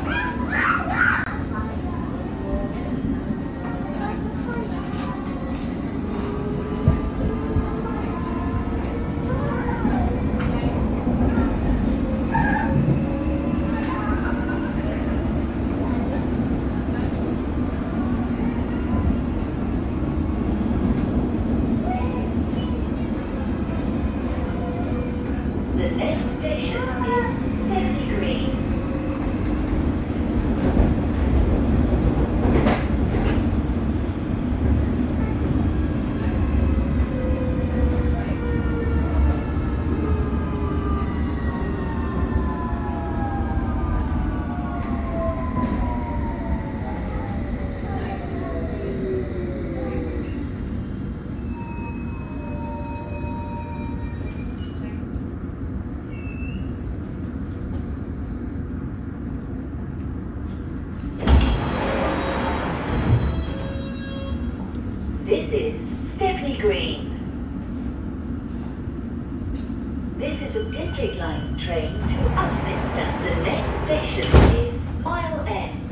The next station is Stepney Green. This is Stepney Green. This is a District Line train to Upminster. The next station is Mile End.